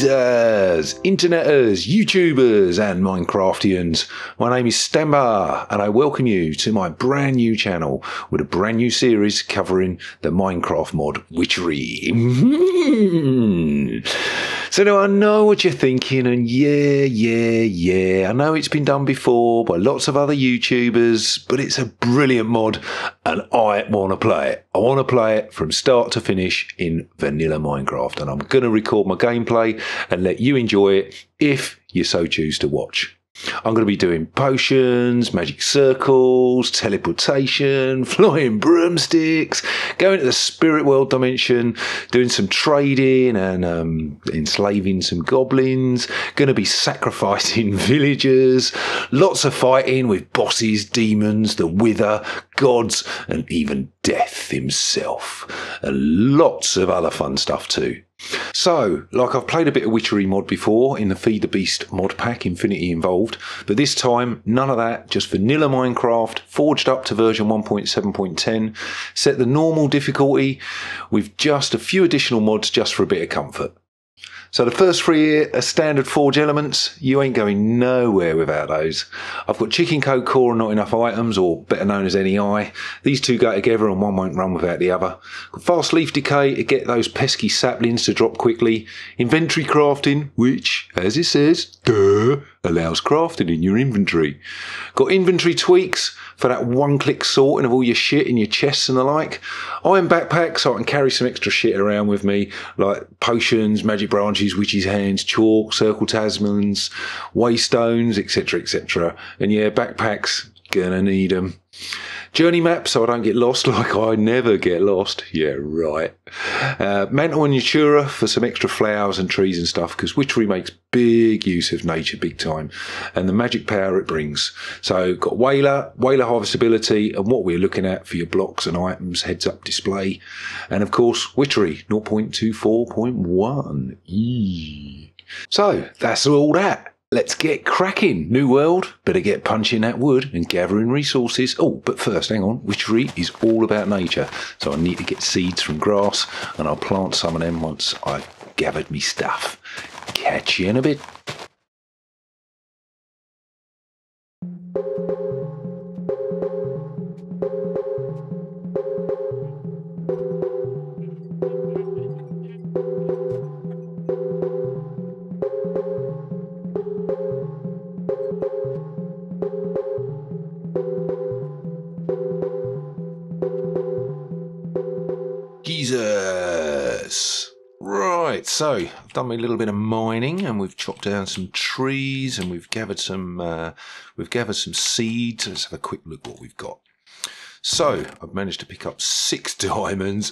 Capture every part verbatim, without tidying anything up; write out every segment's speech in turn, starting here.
Geezers, interneters, YouTubers and Minecraftians. My name is Stemba and I welcome you to my brand new channel with a brand new series covering the Minecraft mod Witchery. So now I know what you're thinking, and yeah, yeah, yeah, I know it's been done before by lots of other YouTubers, but it's a brilliant mod and I want to play it. I want to play it from start to finish in vanilla Minecraft, and I'm going to record my gameplay and let you enjoy it if you so choose to watch. I'm going to be doing potions, magic circles, teleportation, flying broomsticks, going to the spirit world dimension, doing some trading and um, enslaving some goblins, going to be sacrificing villagers, lots of fighting with bosses, demons, the wither, gods and even death himself, and lots of other fun stuff too. So, like I've played a bit of Witchery mod before in the Feed the Beast mod pack, Infinity Involved, but this time none of that, just vanilla Minecraft, forged up to version one point seven point ten, set the normal difficulty with just a few additional mods just for a bit of comfort. So the first three here are standard forge elements. You ain't going nowhere without those. I've got chicken coat core and not enough items, or better known as N E I. These two go together and one won't run without the other. Got fast leaf decay to get those pesky saplings to drop quickly. Inventory crafting, which, as it says, duh, allows crafting in your inventory. Got inventory tweaks for that one-click sorting of all your shit in your chests and the like. Iron backpack so I can carry some extra shit around with me, like potions, magic branches, witches' hands, chalk, circle talismans, waystones, et cetera, et cetera. And yeah, backpacks, gonna need them. Journey map so I don't get lost, like I never get lost. Yeah, right. Uh, Mantle and Natura for some extra flowers and trees and stuff, because Witchery makes big use of nature big time, and the magic power it brings. So got Whaler, Whaler harvestability, and what we're looking at for your blocks and items, heads up display. And of course, Witchery zero point two four point one. Eee. So that's all that. Let's get cracking. New world, better get punching that wood and gathering resources. Oh, but first, hang on. Witchery is all about nature. So I need to get seeds from grass, and I'll plant some of them once I've gathered me stuff. Catch you in a bit. Jesus. Right, so I've done me a little bit of mining, and we've chopped down some trees, and we've gathered some uh, we've gathered some seeds. Let's have a quick look what we've got. So I've managed to pick up six diamonds.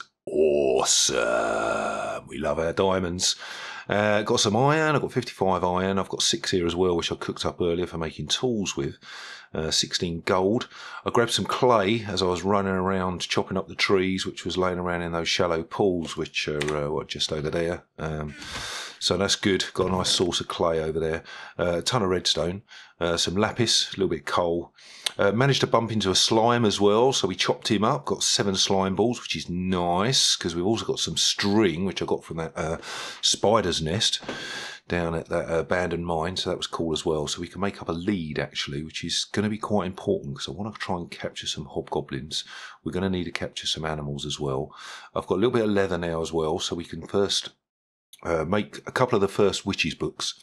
Awesome. We love our diamonds. Uh, got some iron. I've got fifty-five iron. I've got six here as well, which I cooked up earlier for making tools with. Uh, sixteen gold. I grabbed some clay as I was running around chopping up the trees, which was laying around in those shallow pools, which are uh, what, just over there. Um, so that's good. Got a nice source of clay over there. Uh, a ton of redstone, uh, some lapis, a little bit of coal. Uh, managed to bump into a slime as well, so we chopped him up. Got seven slime balls, which is nice, because we've also got some string, which I got from that uh, spider's nest down at that abandoned mine, so that was cool as well. So we can make up a lead actually, which is going to be quite important, because I want to try and capture some hobgoblins. We're going to need to capture some animals as well. I've got a little bit of leather now as well, so we can first uh, make a couple of the first witches books.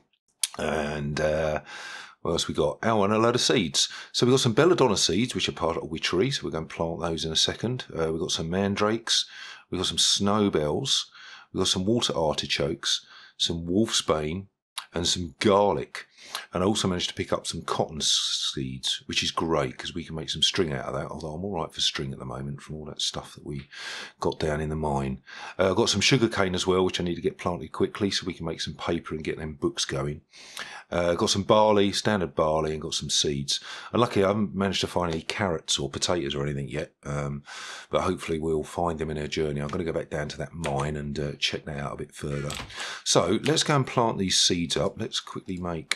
And uh, what else we got? Oh, and a load of seeds. So we've got some belladonna seeds, which are part of Witchery, so we're going to plant those in a second. Uh, we've got some mandrakes, we've got some snowbells, we've got some water artichokes, some wolfsbane and some garlic. And I also managed to pick up some cotton seeds, which is great because we can make some string out of that, although I'm all right for string at the moment from all that stuff that we got down in the mine. Uh, I've got some sugar cane as well, which I need to get planted quickly so we can make some paper and get them books going. Uh, got some barley, standard barley, and got some seeds. And luckily I haven't managed to find any carrots or potatoes or anything yet, um, but hopefully we'll find them in our journey. I'm going to go back down to that mine and uh, check that out a bit further. So let's go and plant these seeds up. Let's quickly make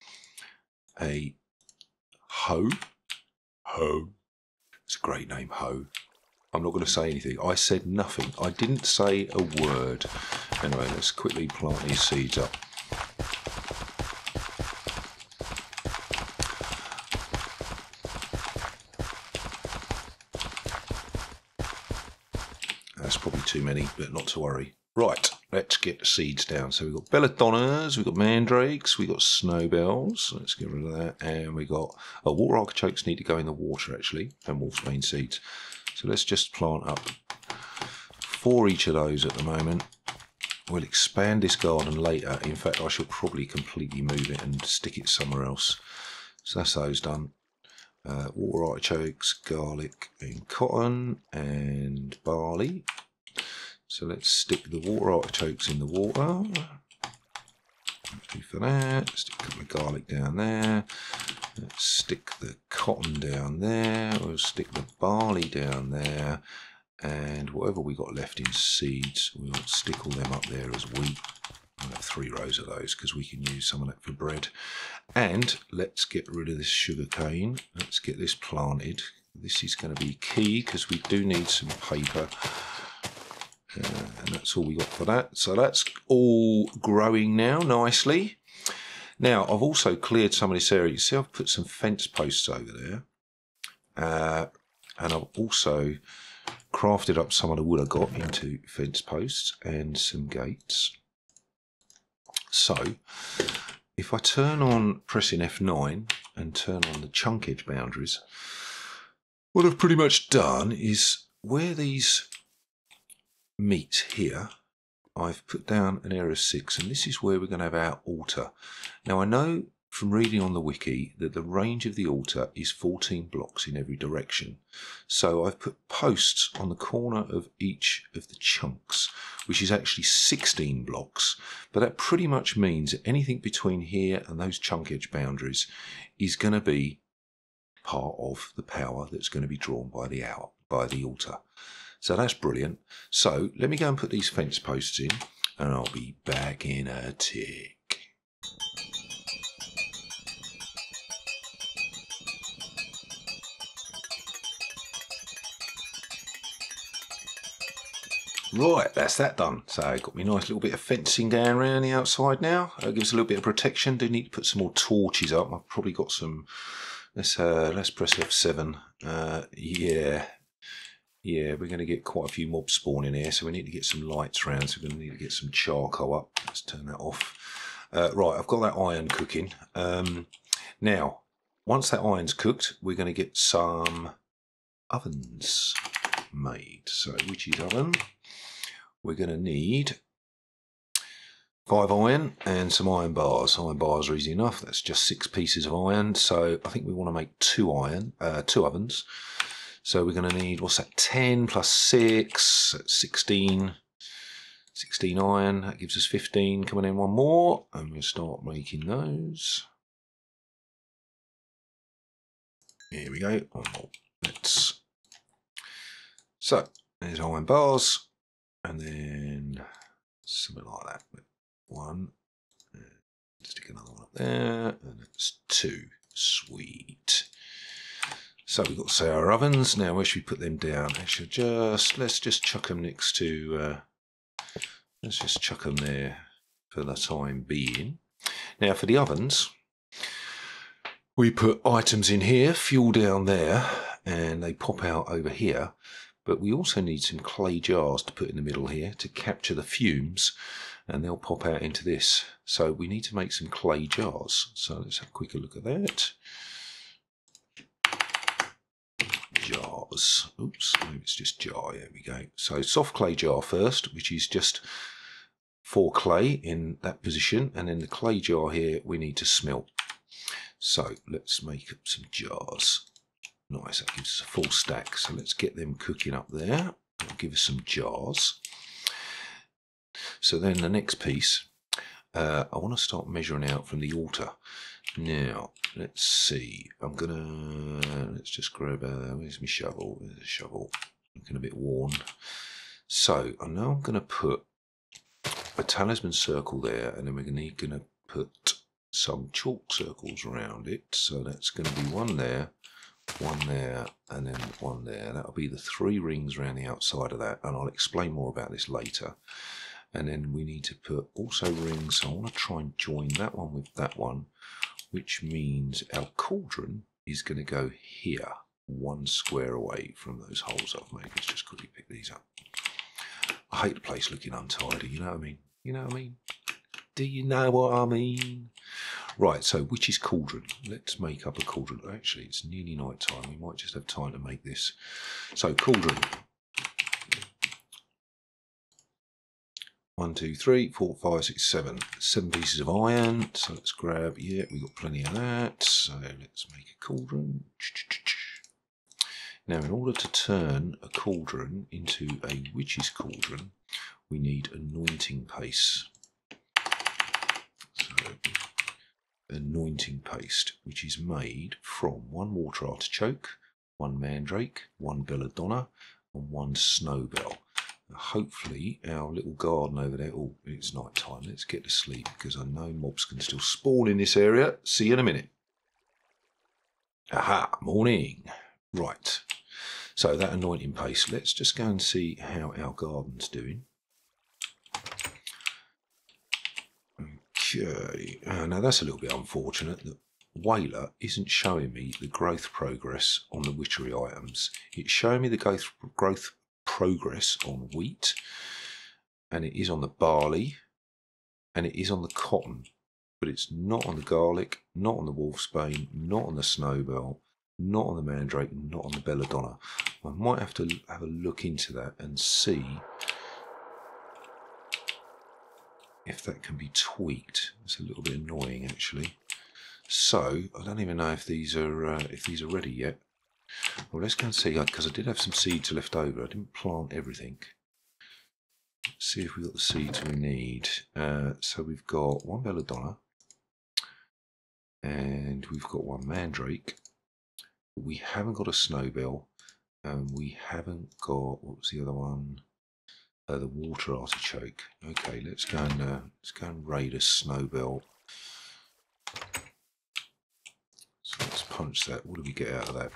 a hoe. Hoe. It's a great name, hoe. I'm not going to say anything. I said nothing. I didn't say a word. Anyway, let's quickly plant these seeds up. That's probably too many, but not to worry. Right, let's get the seeds down. So we've got belladonnas, we've got mandrakes, we've got snowbells. Let's get rid of that. And we've got oh, water artichokes need to go in the water, actually, and wolfsbane seeds. So let's just plant up four each of those at the moment. We'll expand this garden later. In fact, I shall probably completely move it and stick it somewhere else. So that's those done. Uh, water artichokes, garlic and cotton and barley. So let's stick the water artichokes in the water. For that, stick a couple of garlic down there. Let's stick the cotton down there. We'll stick the barley down there. And whatever we got left in seeds, we'll stick all them up there as wheat. I'll have three rows of those because we can use some of that for bread. And let's get rid of this sugar cane. Let's get this planted. This is going to be key because we do need some paper. Uh, and that's all we got for that. So that's all growing now nicely. Now, I've also cleared some of this area. You see I've put some fence posts over there. Uh, and I've also crafted up some of the wood I got into fence posts and some gates. So, if I turn on pressing F nine and turn on the chunk edge boundaries, what I've pretty much done is where these meet here, I've put down an area of six, and this is where we're going to have our altar. Now, I know from reading on the wiki that the range of the altar is fourteen blocks in every direction. So I've put posts on the corner of each of the chunks, which is actually sixteen blocks. But that pretty much means that anything between here and those chunk edge boundaries is going to be part of the power that's going to be drawn by the hour, by the altar. So that's brilliant. So let me go and put these fence posts in, and I'll be back in a tick. Right, that's that done. So got me a nice little bit of fencing down around the outside now. That gives a little bit of protection. Do need to put some more torches up. I've probably got some. Let's uh, let's press F seven. Uh, yeah, yeah, we're going to get quite a few mobs spawning here, so we need to get some lights around. So we're going to need to get some charcoal up. Let's turn that off. Uh, right, I've got that iron cooking. Um, now, once that iron's cooked, we're going to get some ovens made. So, witch's oven. We're going to need five iron and some iron bars. Iron bars are easy enough. That's just six pieces of iron. So I think we want to make two iron, uh, two ovens. So we're going to need, what's that, ten plus six, that's sixteen. sixteen iron, that gives us fifteen. Coming in one more, and we'll start making those. Here we go. One more. Let's. So there's iron bars. And then something like that. One, stick another one up there, and it's two. Sweet. So we've got, say, our ovens. Now, where should we put them down? Actually, just let's just chuck them next to. Uh, let's just chuck them there for the time being. Now, for the ovens, we put items in here, fuel down there, and they pop out over here. But we also need some clay jars to put in the middle here to capture the fumes, and they'll pop out into this. So we need to make some clay jars. So let's have a quicker look at that. Jars. Oops, maybe it's just jar. There we go. So soft clay jar first, which is just for clay in that position. And then the clay jar here we need to smelt. So let's make up some jars. Nice, that gives us a full stack. So let's get them cooking up there. That'll give us some jars. So then the next piece, uh, I want to start measuring out from the altar. Now, let's see. I'm going to, let's just grab, a, where's my shovel? There's a shovel. Looking a bit worn. So I know I'm going to put a talisman circle there, and then we're going to put some chalk circles around it. So that's going to be one there. one there, and then one there. That'll be the three rings around the outside of that, and I'll explain more about this later. And then we need to put also rings, so I want to try and join that one with that one, which means our cauldron is going to go here, one square away from those holes I've made. Let's just quickly pick these up. I hate the place looking untidy, you know what I mean? You know what I mean? Do you know what I mean? Right, so witch's cauldron. Let's make up a cauldron. Actually, it's nearly night time. We might just have time to make this. So, cauldron. One, two, three, four, five, six, seven. Seven pieces of iron. So let's grab, yeah, we've got plenty of that. So let's make a cauldron. Now, in order to turn a cauldron into a witch's cauldron, we need anointing paste. So, anointing paste, which is made from one water artichoke, one mandrake, one belladonna, and one snowbell. Now, hopefully, our little garden over there. Oh, it's night time. Let's get to sleep because I know mobs can still spawn in this area. See you in a minute. Aha, morning. Right. So that anointing paste. Let's just go and see how our garden's doing. Okay, uh, now that's a little bit unfortunate that Whaler isn't showing me the growth progress on the witchery items. It's showing me the growth, growth progress on wheat, and it is on the barley, and it is on the cotton, but it's not on the garlic, not on the wolfsbane, not on the snowbell, not on the mandrake, not on the belladonna. I might have to have a look into that and see if that can be tweaked. It's a little bit annoying actually. So I don't even know if these are uh, if these are ready yet. Well, let's go and see, because I did have some seeds left over. I didn't plant everything. Let's see if we've got the seeds we need. Uh, so we've got one belladonna, and we've got one mandrake. We haven't got a snowbell, and we haven't got, what was the other one? Uh, the water artichoke. Okay, let's go and uh, let's go and raid a snowbell. So let's punch that. What do we get out of that?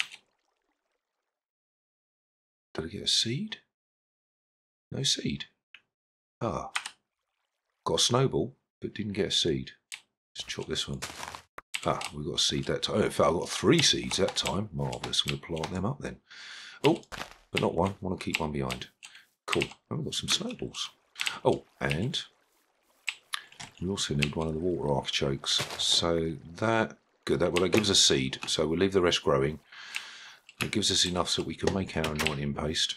Did I get a seed? No seed. Ah, got a snowball, but didn't get a seed. Let's chop this one. Ah, we got a seed that time. Oh, in fact, I got three seeds that time. Marvellous. I'm going to plant them up then. Oh, but not one. I want to keep one behind. Cool. And we've got some snowballs. Oh, and we also need one of the water artichokes. So that, good. That, well, that gives us seed. So we'll leave the rest growing. It gives us enough so we can make our anointing paste.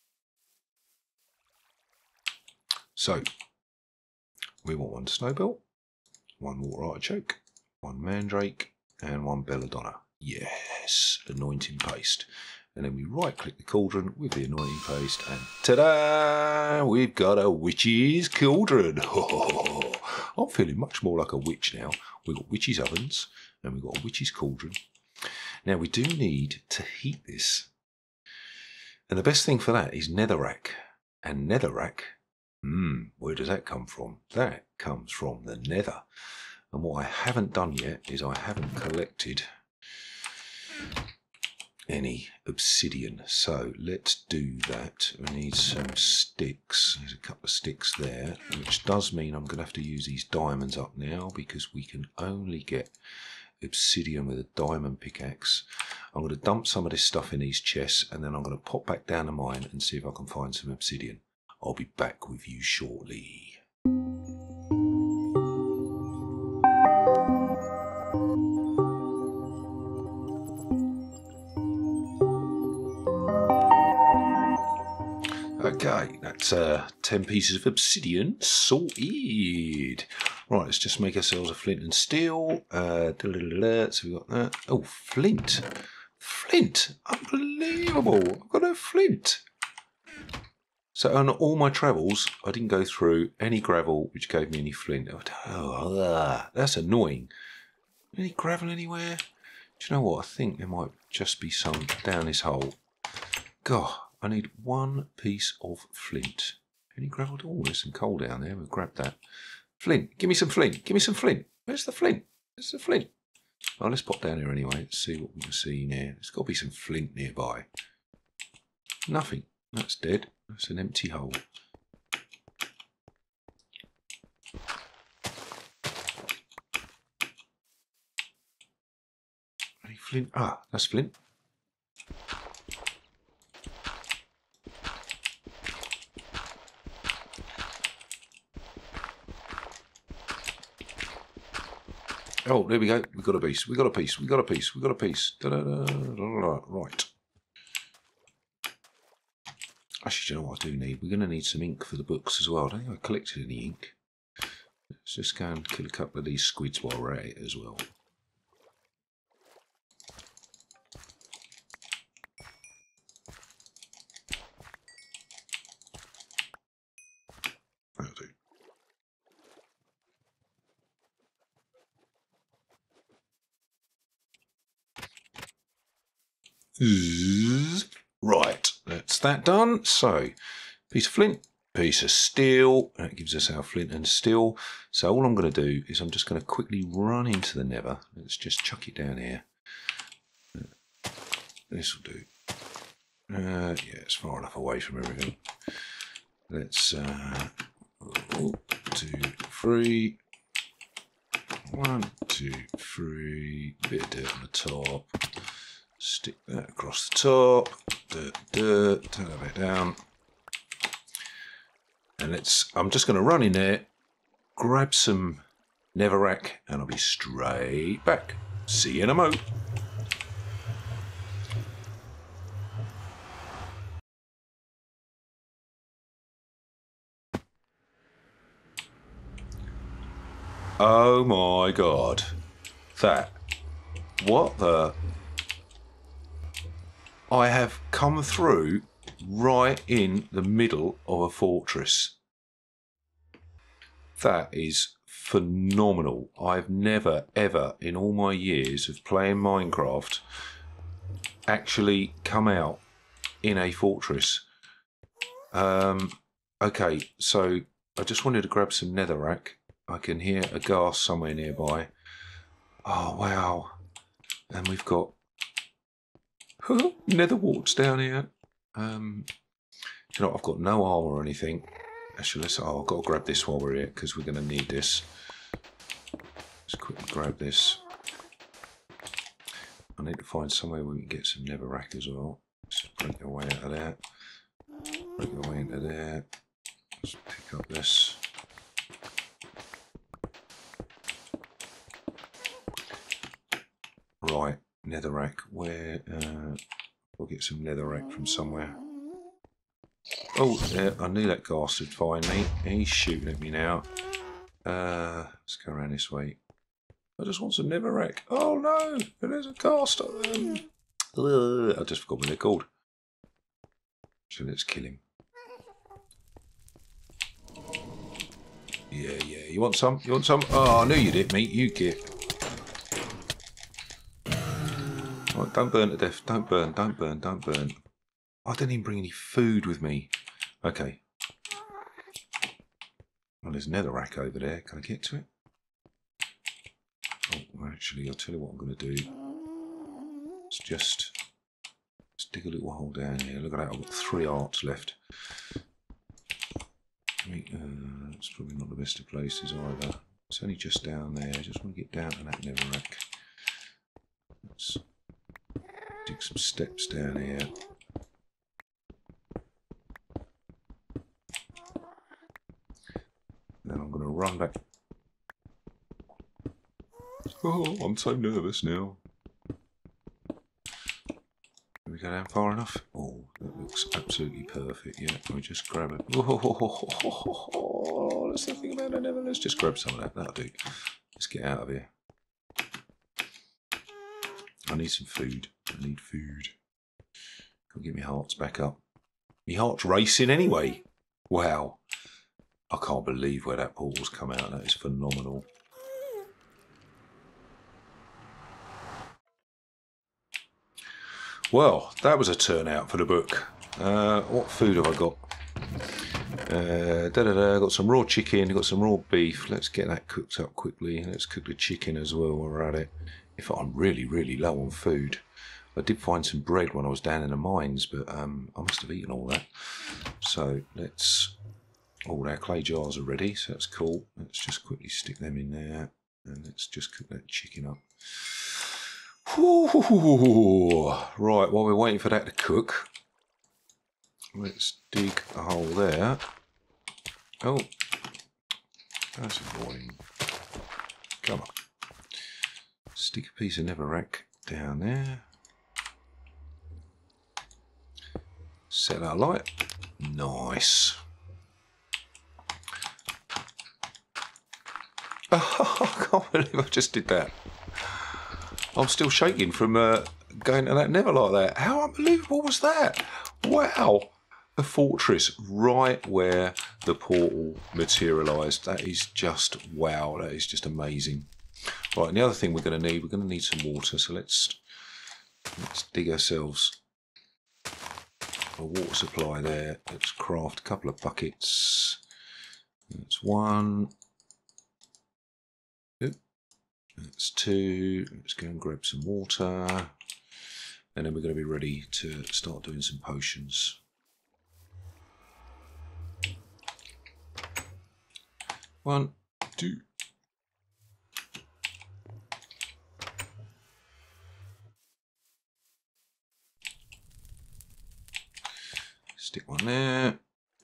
So we want one snowbell, one water artichoke, one mandrake, and one belladonna. Yes, anointing paste. And then we right click the cauldron with the anointing paste, and ta-da! We've got a witch's cauldron. I'm feeling much more like a witch now. We've got witch's ovens, and we've got a witch's cauldron. Now we do need to heat this. And the best thing for that is netherrack. And netherrack, hmm, where does that come from? That comes from the nether. And what I haven't done yet is I haven't collected any obsidian. So let's do that. We need some sticks. There's a couple of sticks there, which does mean I'm going to have to use these diamonds up now because we can only get obsidian with a diamond pickaxe. I'm going to dump some of this stuff in these chests, and then I'm going to pop back down the mine and see if I can find some obsidian. I'll be back with you shortly. Okay, that's uh, ten pieces of obsidian sorted. Right, let's just make ourselves a flint and steel. Uh, da -da -da -da. So we got that. Oh, flint. Flint. Unbelievable. I've got a flint. So on all my travels, I didn't go through any gravel which gave me any flint. Oh, uh, that's annoying. Any gravel anywhere? Do you know what? I think there might just be some down this hole. God. I need one piece of flint. Any gravel? Oh, there's some coal down there. We'll grab that. Flint. Give me some flint. Give me some flint. Where's the flint? Where's the flint? Oh, let's pop down here anyway. Let's see what we can see in here. There's got to be some flint nearby. Nothing. That's dead. That's an empty hole. Any flint? Ah, that's flint. Oh, there we go. We got a piece. We got a piece. We got a piece. We got a piece. Da -da -da -da -da. Right. Actually, do you know what I do need? We're going to need some ink for the books as well. I don't think I collected any ink. Let's just go and kill a couple of these squids while we're at it as well. That'll do. Right, that's that done. So, piece of flint, piece of steel. That gives us our flint and steel. So all I'm going to do is I'm just going to quickly run into the nether. Let's just chuck it down here. This will do. Uh, yeah, it's far enough away from everything. Let's uh, one, two, three. One, two, three. Bit of dirt on the top. Stick that across the top. Dirt, dirt. Turn that bit down. And let's. I'm just going to run in there, grab some netherrack, and I'll be straight back. See you in a mo. Oh my god. That. What the? I have come through right in the middle of a fortress. That is phenomenal. I've never, ever, in all my years of playing Minecraft, actually come out in a fortress. Um, okay, so I just wanted to grab some netherrack. I can hear a ghast somewhere nearby. Oh, wow. And we've got nether warts down here. Um, you know, I've got no armor or anything. Actually, let's, oh, I've got to grab this while we're here because we're going to need this. Let's quickly grab this. I need to find somewhere we can get some netherrack as well. Let's break our way out of there. Break our way into there. Let's pick up this. Right, netherrack. Where? Uh, we'll get some netherrack from somewhere. Oh, yeah, I knew that ghast would find me. He's shooting at me now. Uh, let's go around this way. I just want some netherrack. Oh no, there's a ghast. Um, I just forgot what they're called. So let's kill him. Yeah, yeah. You want some? You want some? Oh, I knew you did, mate. You get. Oh, don't burn to death. Don't burn. Don't burn. Don't burn. I didn't even bring any food with me. Okay. Well, there's netherrack over there. Can I get to it? Oh, actually, I'll tell you what I'm going to do. It's just... Let's dig a little hole down here. Look at that. I've got three hearts left. I mean, uh, it's probably not the best of places either. It's only just down there. I just want to get down to that netherrack. Let's dig some steps down here. Then I'm going to run back. Oh, I'm so nervous now. Can we go down far enough? Oh, that looks absolutely perfect. Yeah, can we just grab it? Oh, let's not think about it ever. Let's just grab some of that. That'll do. Let's get out of here. I need some food. I need food. Can get my hearts back up. My heart's racing anyway. Wow. I can't believe where that portal's come out. That is phenomenal. Well, that was a turnout for the book. Uh, what food have I got? Uh, da da da. Got some raw chicken. Got some raw beef. Let's get that cooked up quickly. Let's cook the chicken as well while we're at it. In fact, I'm really, really low on food. I did find some bread when I was down in the mines, but um, I must have eaten all that. So let's. All our clay jars are ready, so that's cool. Let's just quickly stick them in there, and let's just cook that chicken up. Ooh, right, while we're waiting for that to cook, let's dig a hole there. Oh, that's annoying. Come on. Stick a piece of Neverac down there. Set our light. Nice. Oh, I can't believe I just did that. I'm still shaking from uh, going to that Nether like that. How unbelievable was that? Wow. The fortress right where the portal materialised. That is just wow. That is just amazing. Right, and the other thing we're going to need, we're going to need some water. So let's let's dig ourselves a water supply there. Let's craft a couple of buckets. That's one. That's two. Let's go and grab some water. And then we're going to be ready to start doing some potions. One, two. Stick one there.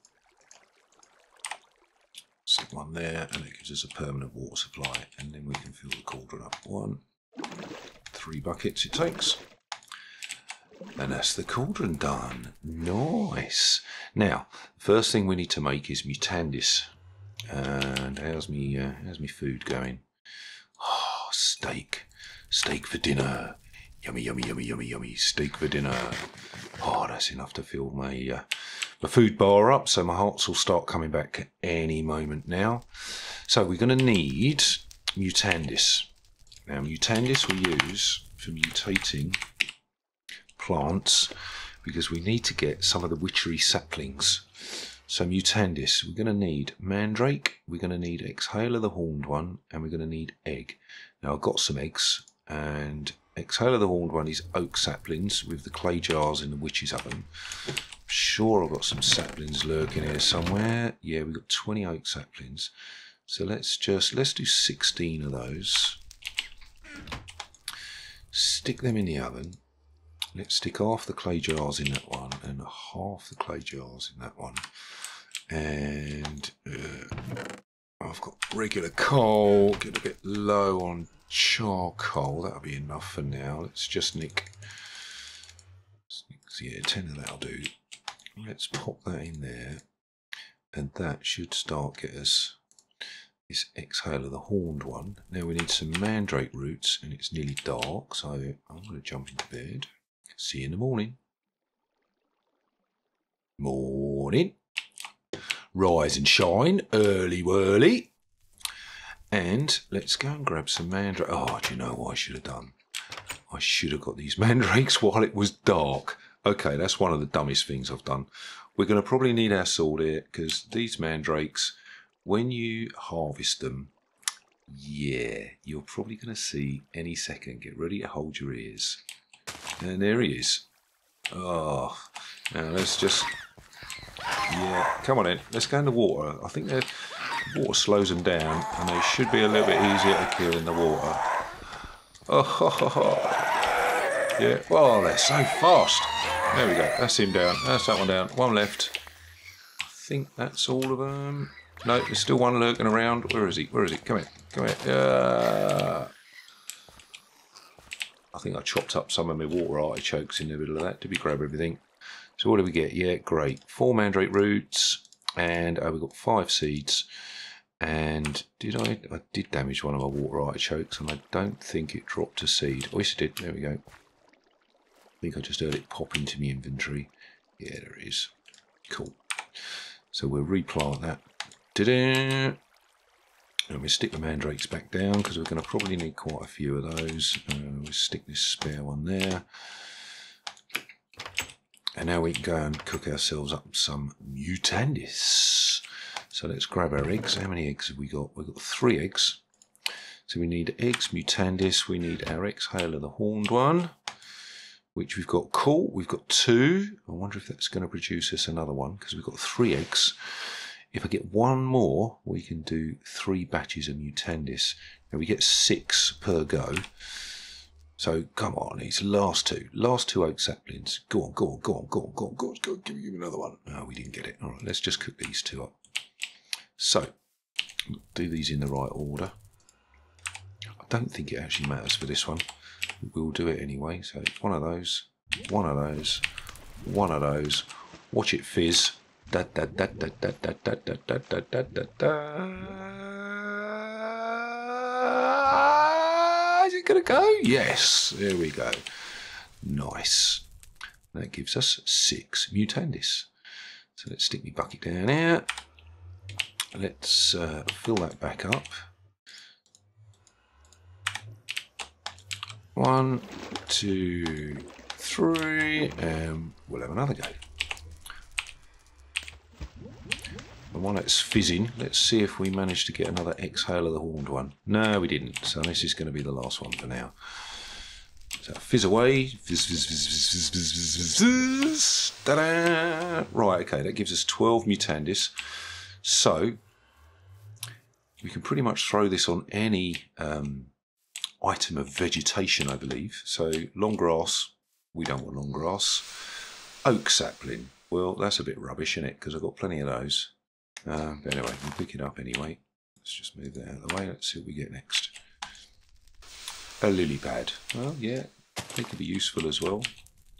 Stick one there, and it gives us a permanent water supply, and then we can fill the cauldron up. One, three buckets it takes, and that's the cauldron done. Nice. Now, first thing we need to make is Mutandis. And how's me? Uh, how's me food going? Oh, steak, steak for dinner. Yummy, yummy, yummy, yummy, yummy. Steak for dinner. Oh, that's enough to fill my uh, my food bar up, so my hearts will start coming back any moment now. So we're going to need Mutandis. Now, Mutandis we use for mutating plants because we need to get some of the witchery saplings. So Mutandis, we're going to need Mandrake, we're going to need Exhaler the Horned One, and we're going to need Egg. Now, I've got some eggs, and Exhaler the Horned One is oak saplings with the clay jars in the witch's oven. I'm sure I've got some saplings lurking here somewhere. Yeah, we've got twenty oak saplings. So let's just, let's do sixteen of those. Stick them in the oven. Let's stick half the clay jars in that one and half the clay jars in that one. And uh, I've got regular coal, get a bit low on charcoal. That'll be enough for now. Let's just nick, yeah, ten of that'll do. Let's pop that in there, and that should start get us this Exhaler the Horned One. Now we need some mandrake roots, and it's nearly dark, so I'm going to jump into bed. See you in the morning. Morning. Rise and shine, early whirly. And let's go and grab some mandrake. Oh, do you know what I should have done? I should have got these mandrakes while it was dark. Okay, that's one of the dumbest things I've done. We're going to probably need our sword here because these mandrakes, when you harvest them, yeah, you're probably going to see any second. Get ready to hold your ears. And there he is. Oh, now let's just, yeah, come on in. Let's go in the water. I think the water slows them down, and they should be a little bit easier to kill in the water. Oh, ho, ho, ho. Yeah. Oh, they're so fast. There we go. That's him down. That's that one down. One left. I think that's all of them. No, there's still one lurking around. Where is he? Where is he? Come here. Come here. Uh, I think I chopped up some of my water artichokes in the middle of that. Did we grab everything? So what do we get? Yeah, great. Four mandrake roots, and uh, we've got five seeds. And did I? I did damage one of my water artichokes, and I don't think it dropped a seed. Oh, yes, it did. There we go. I think I just heard it pop into my inventory. Yeah, there it is. Cool. So we'll replant that. Ta-da! And we'll stick the mandrakes back down because we're going to probably need quite a few of those. Uh, we'll stick this spare one there. And now we can go and cook ourselves up some Mutandis. So let's grab our eggs. How many eggs have we got? We've got three eggs. So we need eggs, Mutandis. We need our Exhaler, the horned one, which we've got. Cool. We've got two. I wonder if that's going to produce us another one, because we've got three eggs. If I get one more, we can do three batches of Mutandis. Now we get six per go. So come on, these last two, last two oak saplings. Go on, go on, go on, go on, go on, go on, go on, give me another one. No, we didn't get it. All right, let's just cook these two up. So, do these in the right order. I don't think it actually matters for this one. We'll do it anyway. So one of those, one of those, one of those. Watch it fizz. Da da da da da da da da da da da da da. Is it going to go? Yes, there we go. Nice. That gives us six Mutandis. So let's stick my bucket down here. Let's uh, fill that back up. One, two, three, and we'll have another go. The one that's fizzing, let's see if we manage to get another Exhaler, the horned one. No, we didn't, so this is going to be the last one for now. So fizz away, fizz, fizz, fizz, fizz, fizz, fizz, fizz, fizz. Ta-da! Right, okay, that gives us twelve Mutandis. So, we can pretty much throw this on any um, item of vegetation, I believe. So, long grass, we don't want long grass. Oak sapling, well, that's a bit rubbish, isn't it? Because I've got plenty of those. Uh, but anyway, we'll pick it up anyway. Let's just move that out of the way. Let's see what we get next. A lily pad. Well, yeah, they could be useful as well.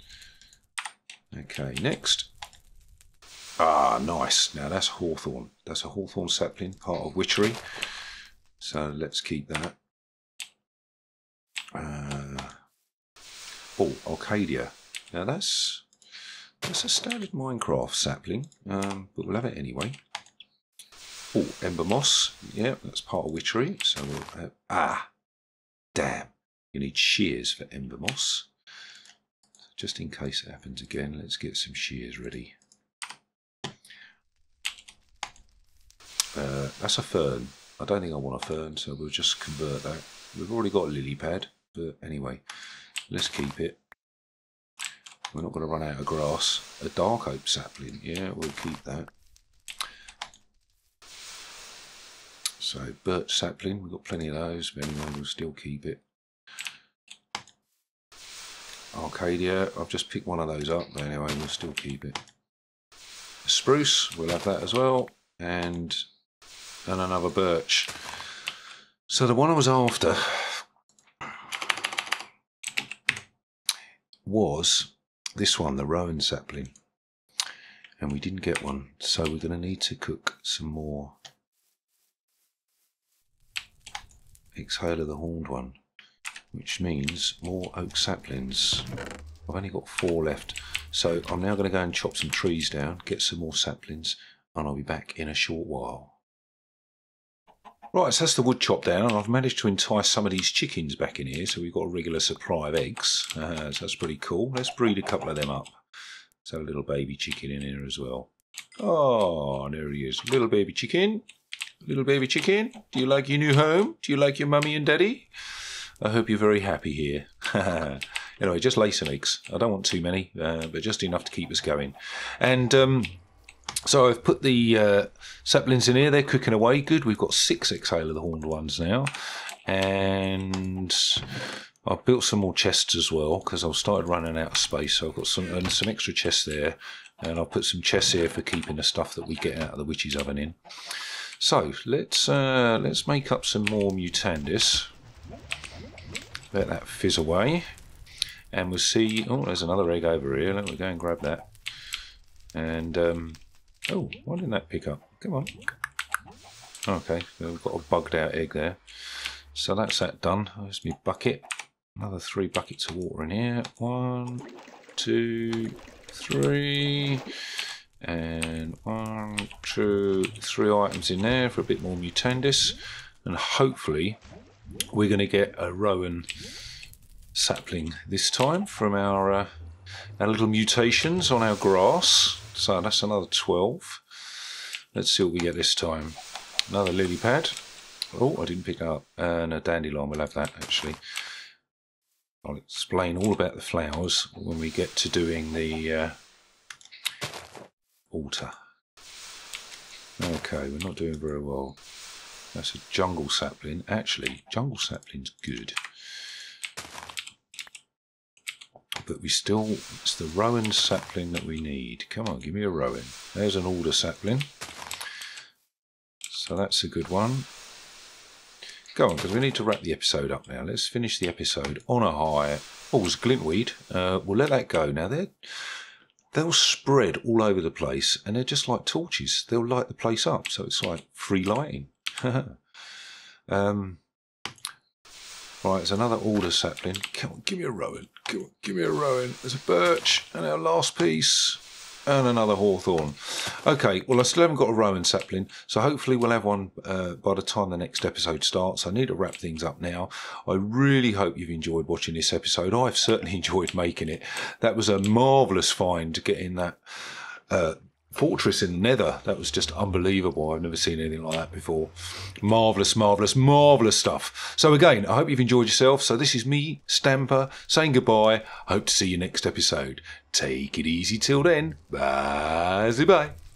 Okay, next. Ah, nice. Now that's hawthorn. That's a hawthorn sapling, part of witchery. So let's keep that. Uh, oh, Arcadia. Now that's that's a standard Minecraft sapling, um, but we'll have it anyway. Oh, Ember Moss. Yeah, that's part of witchery. So we'll have, ah, damn. You need shears for Ember Moss. Just in case it happens again, let's get some shears ready. Uh, that's a fern. I don't think I want a fern, so we'll just convert that. We've already got a lily pad, but anyway, let's keep it. We're not going to run out of grass. A dark oak sapling, yeah, we'll keep that. So birch sapling, we've got plenty of those, but anyway, we'll still keep it. Arcadia, I've just picked one of those up, but anyway, we'll still keep it. A spruce, we'll have that as well, and and another birch. So the one I was after was this one, the rowan sapling, and we didn't get one, so we're going to need to cook some more Exhaler, the horned one, which means more oak saplings. I've only got four left, so I'm now going to go and chop some trees down, get some more saplings, and I'll be back in a short while. Right, so that's the wood chopped down, and I've managed to entice some of these chickens back in here, so we've got a regular supply of eggs. Uh, so that's pretty cool. Let's breed a couple of them up. So a little baby chicken in here as well. Oh, there he is, little baby chicken. Little baby chicken, do you like your new home? Do you like your mummy and daddy? I hope you're very happy here. Anyway, just lay some eggs. I don't want too many, uh, but just enough to keep us going. And um, so I've put the uh, saplings in here. They're cooking away. Good. We've got six Exhaler, the horned ones now. And I've built some more chests as well because I've started running out of space. So I've got some, and some extra chests there. And I'll put some chests here for keeping the stuff that we get out of the witch's oven in. So let's uh, let's make up some more Mutandis. Let that fizz away, and we'll see. Oh, there's another egg over here. Let me go and grab that. And um, oh, why didn't that pick up? Come on. Okay, so we've got a bugged out egg there. So that's that done. There's my bucket. Another three buckets of water in here. One, two, three. And one, two, three items in there for a bit more Mutandis, and hopefully we're going to get a rowan sapling this time from our uh, our little mutations on our grass. So that's another twelve. Let's see what we get this time. Another lily pad. Oh, I didn't pick up. And a dandelion, we'll have that actually. I'll explain all about the flowers when we get to doing the uh, altar. Okay, we're not doing very well. That's a jungle sapling. Actually, jungle sapling's good. But we still, it's the rowan sapling that we need. Come on, give me a rowan. There's an alder sapling. So that's a good one. Go on, because we need to wrap the episode up now. Let's finish the episode on a high. Oh, it's glintweed. Uh, we'll let that go. Now, they're, they'll spread all over the place, and they're just like torches. They'll light the place up, so it's like free lighting. um, right, there's another alder sapling. Come on, give me a rowan. Come on, give me a rowan. There's a birch, and our last piece. And another hawthorn. Okay, well, I still haven't got a rowan sapling, so hopefully we'll have one uh, by the time the next episode starts. I need to wrap things up now. I really hope you've enjoyed watching this episode. I've certainly enjoyed making it. That was a marvellous find, getting that uh, fortress in the nether. That was just unbelievable. I've never seen anything like that before. Marvellous, marvellous, marvellous stuff. So again, I hope you've enjoyed yourself. So this is me, Stamper, saying goodbye. I hope to see you next episode. Take it easy till then. Bye. Bye.